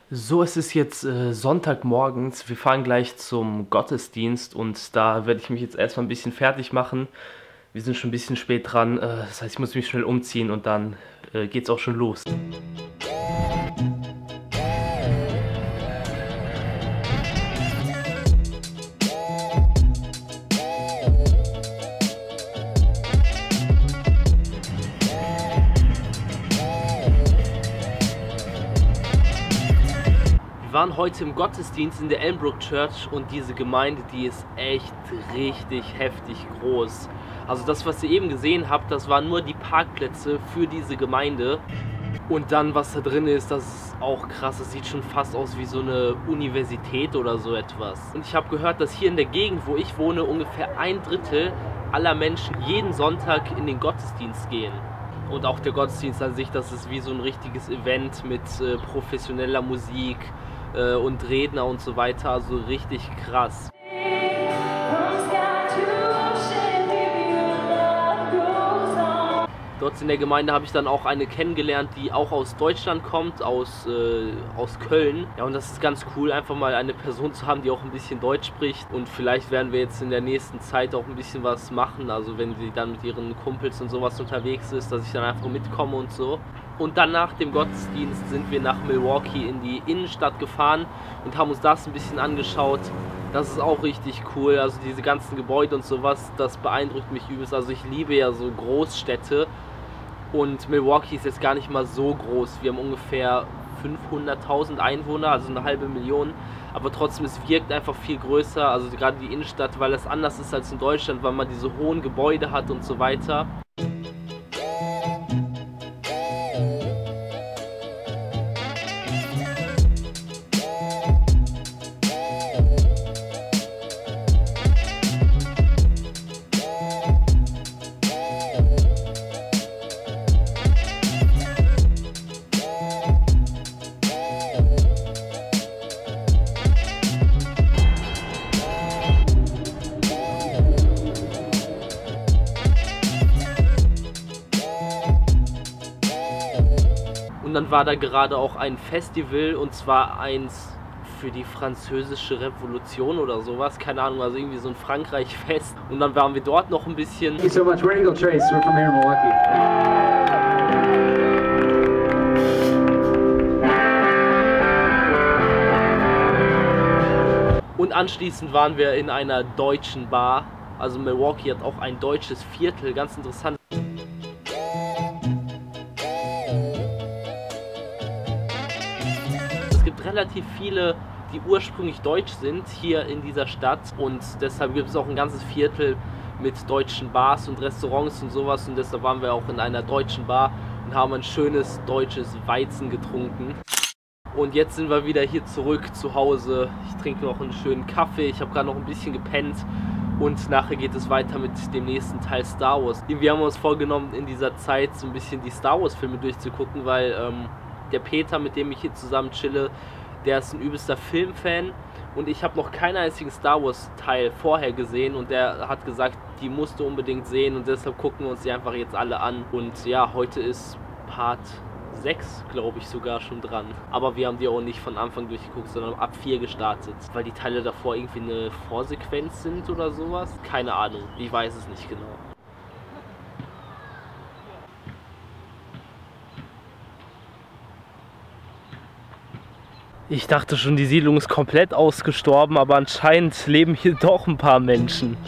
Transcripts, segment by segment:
So, es ist jetzt Sonntagmorgens. Wir fahren gleich zum Gottesdienst und da werde ich mich jetzt erstmal ein bisschen fertig machen. Wir sind schon ein bisschen spät dran, das heißt, ich muss mich schnell umziehen und dann geht's auch schon los. Wir waren heute im Gottesdienst in der Elmbrook Church und diese Gemeinde, die ist echt richtig heftig groß. Also das, was ihr eben gesehen habt, das waren nur die Parkplätze für diese Gemeinde. Und dann, was da drin ist, das ist auch krass. Das sieht schon fast aus wie so eine Universität oder so etwas. Und ich habe gehört, dass hier in der Gegend, wo ich wohne, ungefähr 1/3 aller Menschen jeden Sonntag in den Gottesdienst gehen. Und auch der Gottesdienst an sich, das ist wie so ein richtiges Event mit professioneller Musik und Redner und so weiter, also richtig krass. Dort in der Gemeinde habe ich dann auch eine kennengelernt, die auch aus Deutschland kommt, aus Köln. Ja, und das ist ganz cool, einfach mal eine Person zu haben, die auch ein bisschen Deutsch spricht. Und vielleicht werden wir jetzt in der nächsten Zeit auch ein bisschen was machen. Also wenn sie dann mit ihren Kumpels und sowas unterwegs ist, dass ich dann einfach mitkomme und so. Und dann nach dem Gottesdienst sind wir nach Milwaukee in die Innenstadt gefahren und haben uns das ein bisschen angeschaut. Das ist auch richtig cool, also diese ganzen Gebäude und sowas, das beeindruckt mich übelst. Also ich liebe ja so Großstädte und Milwaukee ist jetzt gar nicht mal so groß. Wir haben ungefähr 500.000 Einwohner, also 500.000, aber trotzdem, es wirkt einfach viel größer, also gerade die Innenstadt, weil das anders ist als in Deutschland, weil man diese hohen Gebäude hat und so weiter. Und dann war da gerade auch ein Festival, und zwar eins für die französische Revolution oder sowas, keine Ahnung, also irgendwie so ein Frankreich-Fest. Und dann waren wir dort noch ein bisschen. Thank you so much. We're Eagle Trace. We're from here in Milwaukee. Und anschließend waren wir in einer deutschen Bar. Also Milwaukee hat auch ein deutsches Viertel, ganz interessant. Es gibt relativ viele, die ursprünglich deutsch sind, hier in dieser Stadt, und deshalb gibt es auch ein ganzes Viertel mit deutschen Bars und Restaurants und sowas, und deshalb waren wir auch in einer deutschen Bar und haben ein schönes deutsches Weizen getrunken. Und jetzt sind wir wieder hier zurück zu Hause. Ich trinke noch einen schönen Kaffee, ich habe gerade noch ein bisschen gepennt und nachher geht es weiter mit dem nächsten Teil Star Wars. Wir haben uns vorgenommen, in dieser Zeit so ein bisschen die Star Wars Filme durchzugucken, weil der Peter, mit dem ich hier zusammen chille, der ist ein übelster Filmfan und ich habe noch keinen einzigen Star Wars Teil vorher gesehen und der hat gesagt, die musst du unbedingt sehen, und deshalb gucken wir uns die einfach jetzt alle an. Und ja, heute ist Part 6, glaube ich, sogar schon dran. Aber wir haben die auch nicht von Anfang durchgeguckt, sondern ab 4 gestartet, weil die Teile davor irgendwie eine Vorsequenz sind oder sowas. Keine Ahnung, ich weiß es nicht genau. Ich dachte schon, die Siedlung ist komplett ausgestorben, aber anscheinend leben hier doch ein paar Menschen.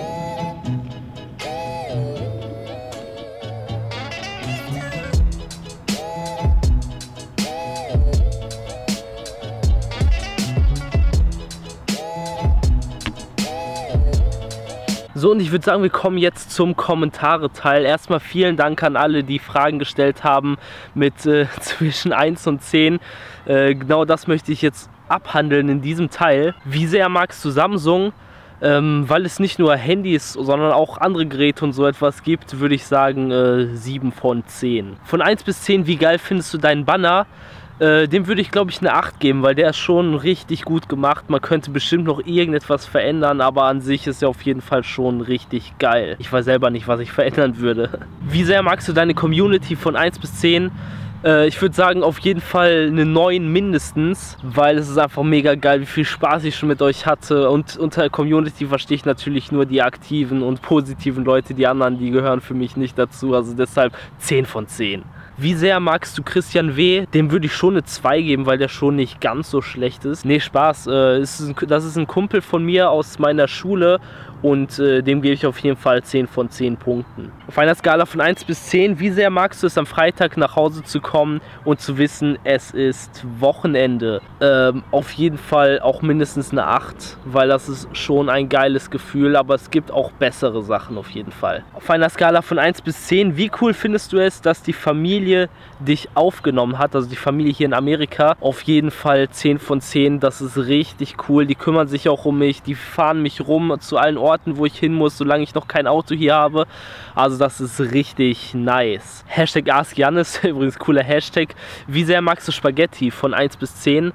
So, und ich würde sagen, wir kommen jetzt zum Kommentare-Teil. Erstmal vielen Dank an alle, die Fragen gestellt haben mit zwischen 1 und 10. Genau das möchte ich jetzt abhandeln in diesem Teil. Wie sehr magst du Samsung? Weil es nicht nur Handys, sondern auch andere Geräte und so etwas gibt, würde ich sagen 7 von 10. Von 1 bis 10, wie geil findest du deinen Banner? Dem würde ich, glaube ich, eine 8 geben, weil der ist schon richtig gut gemacht. Man könnte bestimmt noch irgendetwas verändern, aber an sich ist er auf jeden Fall schon richtig geil. Ich weiß selber nicht, was ich verändern würde. Wie sehr magst du deine Community von 1 bis 10? Ich würde sagen, auf jeden Fall eine 9 mindestens, weil es ist einfach mega geil, wie viel Spaß ich schon mit euch hatte. Und unter Community verstehe ich natürlich nur die aktiven und positiven Leute, die anderen, die gehören für mich nicht dazu. Also deshalb 10 von 10. Wie sehr magst du Christian W.? Dem würde ich schon eine 2 geben, weil der schon nicht ganz so schlecht ist. Nee, Spaß. Das ist ein Kumpel von mir aus meiner Schule und dem gebe ich auf jeden Fall 10 von 10 Punkten. Auf einer Skala von 1 bis 10, wie sehr magst du es, am Freitag nach Hause zu kommen und zu wissen, es ist Wochenende? Auf jeden Fall auch mindestens eine 8, weil das ist schon ein geiles Gefühl, aber es gibt auch bessere Sachen auf jeden Fall. Auf einer Skala von 1 bis 10, wie cool findest du es, dass die Familie dich aufgenommen hat, also die Familie hier in Amerika? Auf jeden Fall 10 von 10, das ist richtig cool. Die kümmern sich auch um mich, die fahren mich rum zu allen Orten, wo ich hin muss, solange ich noch kein Auto hier habe. Also das ist richtig nice. Hashtag AskJannis, übrigens cooler Hashtag. Wie sehr magst du Spaghetti von 1 bis 10?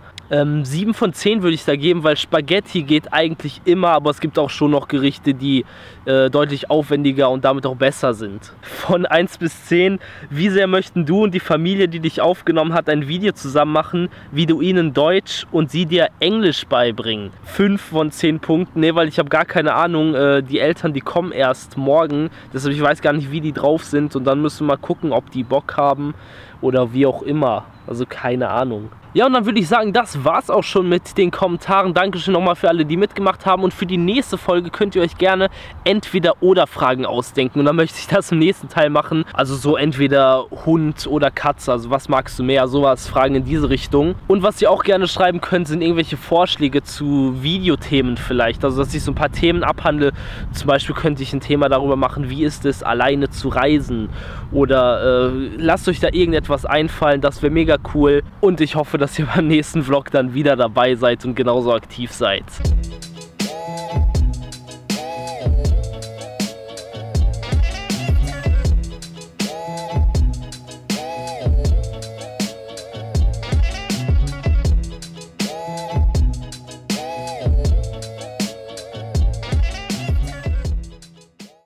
7 von 10 würde ich da geben, weil Spaghetti geht eigentlich immer, aber es gibt auch schon noch Gerichte, die deutlich aufwendiger und damit auch besser sind. Von 1 bis 10, wie sehr möchten du und die Familie, die dich aufgenommen hat, ein Video zusammen machen, wie du ihnen Deutsch und sie dir Englisch beibringen? 5 von 10 Punkten, ne, weil ich habe gar keine Ahnung, die Eltern, die kommen erst morgen, deshalb ich weiß gar nicht, wie die drauf sind und dann müssen wir mal gucken, ob die Bock haben oder wie auch immer, also keine Ahnung. Ja, und dann würde ich sagen, das war's auch schon mit den Kommentaren. Dankeschön nochmal für alle, die mitgemacht haben. Und für die nächste Folge könnt ihr euch gerne Entweder-oder-Fragen ausdenken. Und dann möchte ich das im nächsten Teil machen. Also so entweder Hund oder Katze. Also was magst du mehr? Sowas, Fragen in diese Richtung. Und was ihr auch gerne schreiben könnt, sind irgendwelche Vorschläge zu Videothemen vielleicht. Also dass ich so ein paar Themen abhandle. Zum Beispiel könnte ich ein Thema darüber machen, wie ist es, alleine zu reisen. Oder lasst euch da irgendetwas einfallen. Das wäre mega cool. Und ich hoffe, dass ihr beim nächsten Vlog dann wieder dabei seid und genauso aktiv seid.